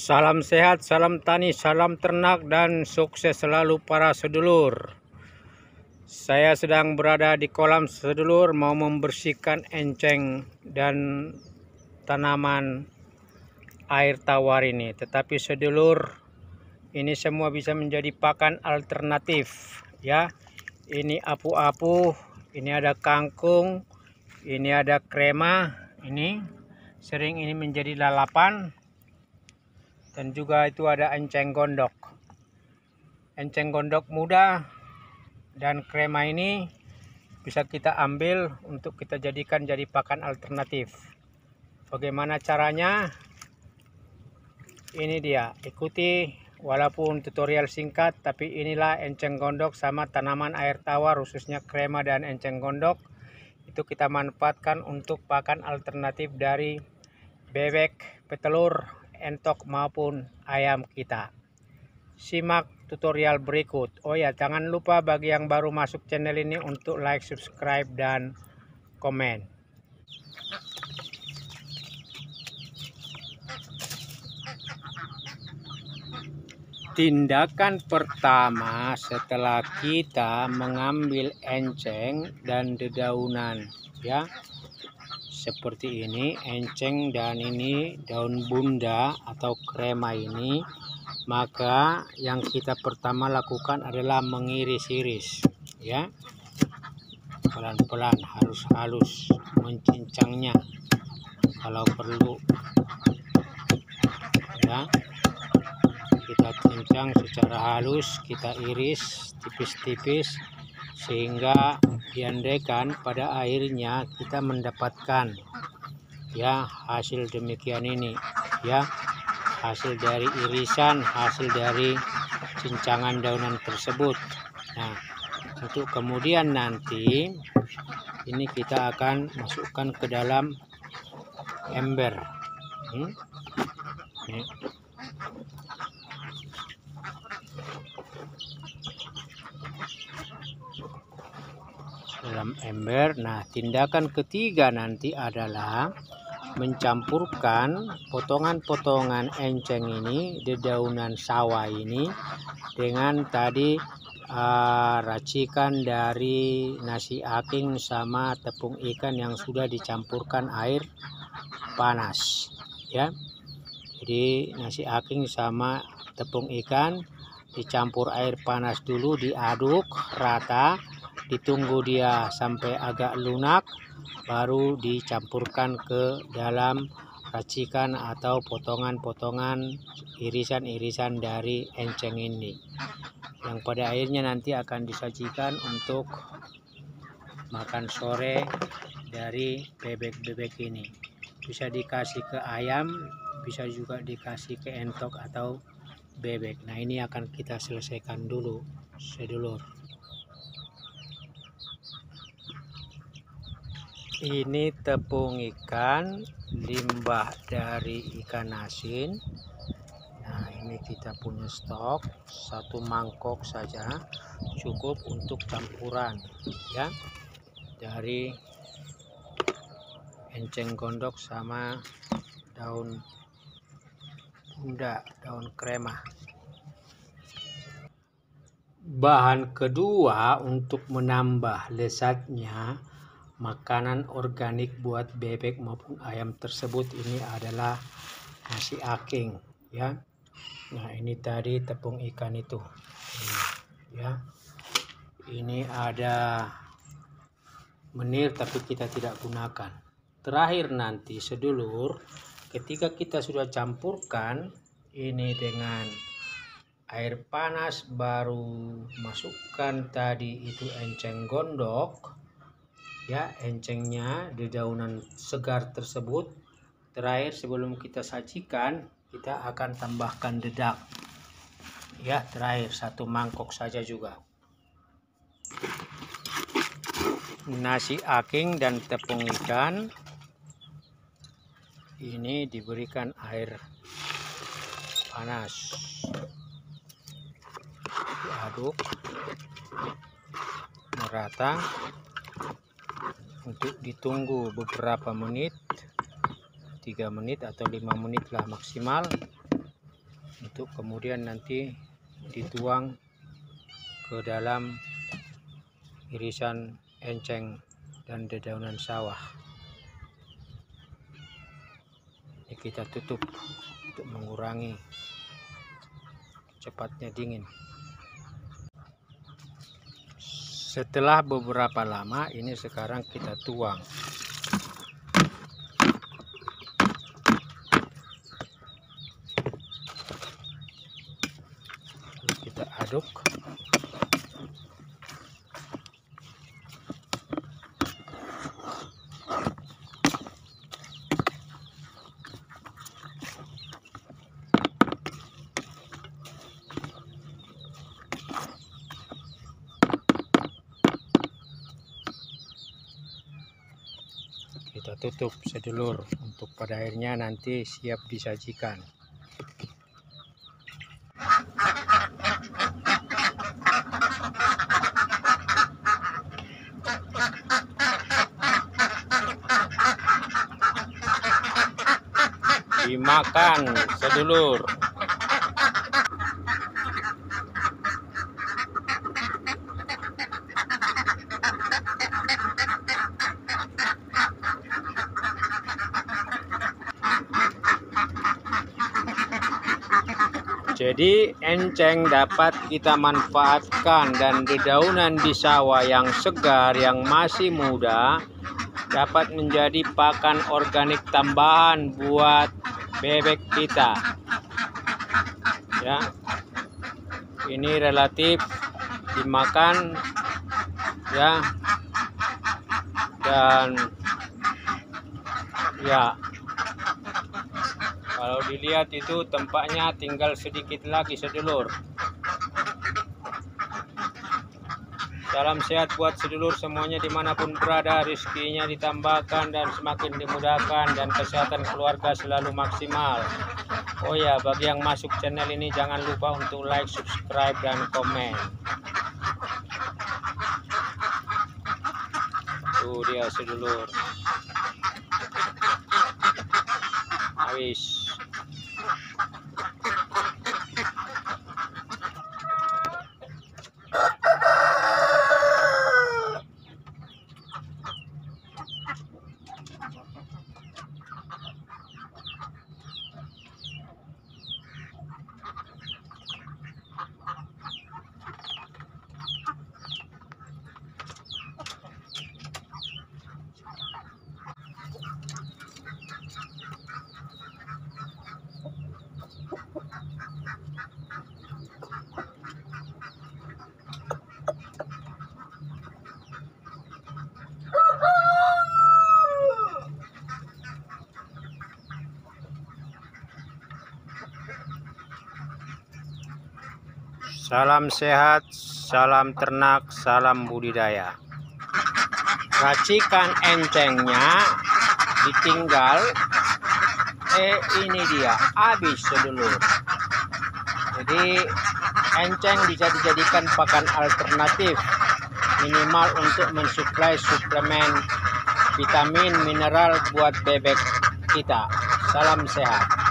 Salam sehat, salam tani, salam ternak, dan sukses selalu para sedulur. Saya sedang berada di kolam sedulur, mau membersihkan enceng dan tanaman air tawar ini. Tetapi sedulur, ini semua bisa menjadi pakan alternatif ya. Ini apu-apu, ini ada kangkung, ini ada krema, ini sering ini menjadi lalapan. Dan juga itu ada enceng gondok. Enceng gondok muda dan krema ini bisa kita ambil untuk kita jadikan jadi pakan alternatif. Bagaimana caranya? Ini dia, ikuti walaupun tutorial singkat, tapi inilah enceng gondok sama tanaman air tawar, khususnya krema dan enceng gondok. Itu kita manfaatkan untuk pakan alternatif dari bebek, petelur, entok maupun ayam kita. Simak tutorial berikut. Oh ya, jangan lupa bagi yang baru masuk channel ini untuk like, subscribe, dan komen. Tindakan pertama setelah kita mengambil enceng dan dedaunan ya, seperti ini enceng dan ini daun bunda atau krema ini, maka yang kita pertama lakukan adalah mengiris-iris ya, pelan-pelan, harus halus, mencincangnya kalau perlu ya. Kita cincang secara halus, kita iris tipis-tipis sehingga diandaikan pada akhirnya kita mendapatkan ya hasil demikian ini ya, hasil dari irisan, hasil dari cincangan daunan tersebut. Nah, untuk kemudian nanti ini kita akan masukkan ke dalam ember. Nih. Dalam ember. Nah, tindakan ketiga nanti adalah mencampurkan potongan-potongan enceng ini, dedaunan sawah ini, dengan tadi racikan dari nasi aking sama tepung ikan yang sudah dicampurkan air panas ya. Jadi nasi aking sama tepung ikan dicampur air panas dulu, diaduk rata, ditunggu dia sampai agak lunak, baru dicampurkan ke dalam racikan atau potongan-potongan irisan-irisan dari enceng ini, yang pada akhirnya nanti akan disajikan untuk makan sore dari bebek-bebek ini. Bisa dikasih ke ayam, bisa juga dikasih ke entok atau bebek. Nah, ini akan kita selesaikan dulu sedulur. Ini tepung ikan, limbah dari ikan asin. Nah, ini kita punya stok 1 mangkok saja cukup untuk campuran ya, dari enceng gondok sama daun bunda, daun krema. Bahan kedua untuk menambah lezatnya makanan organik buat bebek maupun ayam tersebut ini adalah nasi aking ya. Nah, ini tadi tepung ikan itu ya. Ini ada menir tapi kita tidak gunakan. Terakhir nanti sedulur, ketika kita sudah campurkan ini dengan air panas, baru masukkan tadi itu enceng gondok ya, encengnya, dedaunan segar tersebut. Terakhir sebelum kita sajikan, kita akan tambahkan dedak ya, terakhir 1 mangkok saja juga. Nasi aking dan tepung ikan ini diberikan air panas, diaduk merata untuk ditunggu beberapa menit, 3 menit atau 5 menit lah maksimal. untuk kemudian nanti dituang ke dalam irisan enceng dan dedaunan sawah. Ini kita tutup untuk mengurangi cepatnya dingin. Setelah beberapa lama, ini sekarang kita tuang. Terus kita aduk. Kita tutup sedulur untuk pada akhirnya nanti siap disajikan. Dimakan sedulur. Jadi enceng dapat kita manfaatkan dan dedaunan di sawah yang segar yang masih muda dapat menjadi pakan organik tambahan buat bebek kita. Ya. Ini relatif dimakan ya. Dan ya, kalau dilihat itu tempatnya tinggal sedikit lagi sedulur. Salam sehat buat sedulur semuanya dimanapun berada, rezekinya ditambahkan dan semakin dimudahkan dan kesehatan keluarga selalu maksimal. Oh ya, bagi yang masuk channel ini jangan lupa untuk like, subscribe, dan komen. Tuh dia sedulur. Habis. Salam sehat, salam ternak, salam budidaya. Racikan encengnya ditinggal. Ini dia, habis sedulur. Jadi enceng bisa dijadikan pakan alternatif minimal untuk mensuplai suplemen vitamin mineral buat bebek kita. Salam sehat.